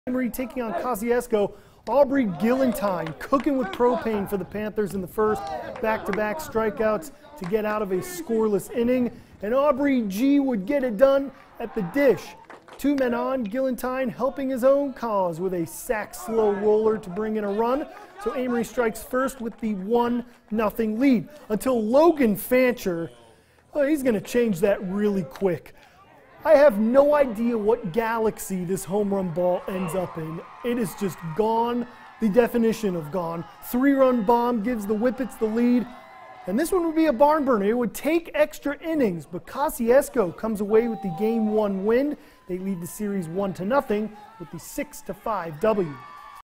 Amory taking on Kosciusko. Aubrey Gillentine cooking with propane for the Panthers in the first. Back-to-back strikeouts to get out of a scoreless inning. And Aubrey G would get it done at the dish. 2 men on, Gillentine helping his own cause with a sack slow roller to bring in a run. So Amory strikes first with the 1-0 lead until Logan Fancher, he's going to change that really quick. I have no idea what galaxy this home run ball ends up in. It is just gone, the definition of gone. 3-run bomb gives the Whippets the lead. And this one would be a barn burner. It would take extra innings, but Kosciusko comes away with the Game 1 win. They lead the series 1-0 with the 6-5 W.